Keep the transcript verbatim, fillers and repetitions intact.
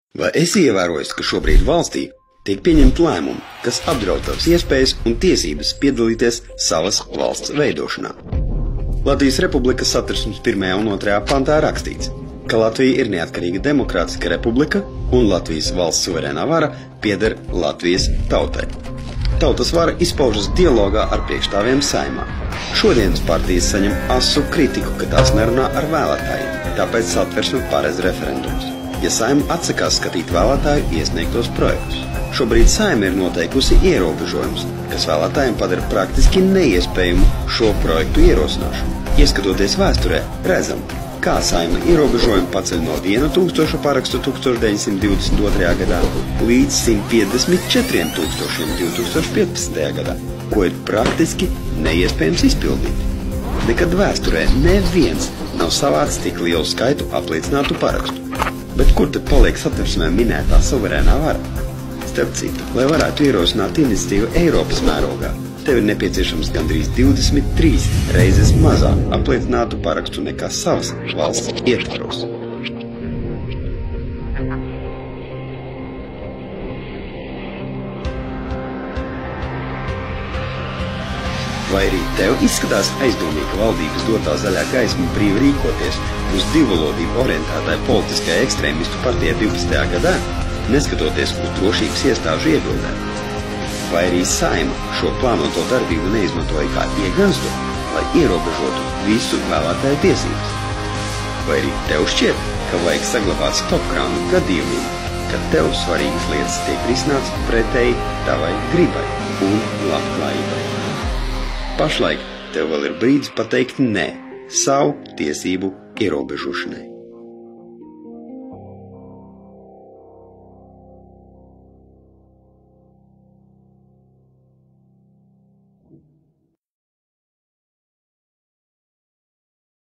Vai esi ievērojis, ka šobrīd valstī tiek pieņemti lēmumi, kas apdraud tavas iespējas un tiesības piedalīties savas valsts veidošanā? Latvijas Republikas Satversmes pirmajā un otrajā pantā rakstīts, ka Latvija ir neatkarīga demokrātiska republika un Latvijas valsts suverēnā vara pieder Latvijas tautai. Tautas vara izpaužas dialogā ar priekšstāvjiem Saeimā. Šodienas partijas saņem asu kritiku, ka tās nerunā ar vēlētājiem, tāpēc Satversme paredz referendumus, ja Saeima atsakās skatīt vēlētāju iesniegtos projektus. Šobrīd Saeima ir noteikusi ierobežojumus, kas vēlētājiem padara praktiski neiespējumu šo projektu ierosināšanu. Ieskatoties vēsturē, redzam, kā Saeima ierobežojumu paceļ no viena tūkstoša parakstu tūkstoš deviņsimt divdesmit otrajā gadā līdz simt piecdesmit četriem tūkstošiem divi tūkstoši piecpadsmitajā gadā, ko ir praktiski neiespējams izpildīt. Nekad vēsturē neviens nav savācis tik lielu skaitu apliecinātu parakstu. Bet kur tad paliek Satversmē minētā suverēnā vara? Starp citu, lai varētu ierosināt iniciatīvu Eiropas mērogā, tev ir nepieciešams gandrīz divdesmit trīs reizes mazāk apliecinātu parakstu nekā savas valsts ietvaros. Vai arī tev izskatās aizdomīgi valdības dotā zaļā gaisma brīvi rīkoties uz divvalodību orientētai politiskai ekstrēmistu partijai divpadsmitajā gadā, neskatoties uz drošības iestāžu iebildēm? Vai arī Saeima šo plānoto darbību neizmantoja kā iegānstu, lai ierobežotu visu vēlētāju tiesības? Vai arī tev šķiet, ka vajag saglabāt stopkrānu gadījumiem, kad tev svarīgas lietas tiek risināts pretēji tavai gribai un labklājībai? Pašlaik tev vēl ir brīdis pateikt nē savu tiesību ierobežošanai.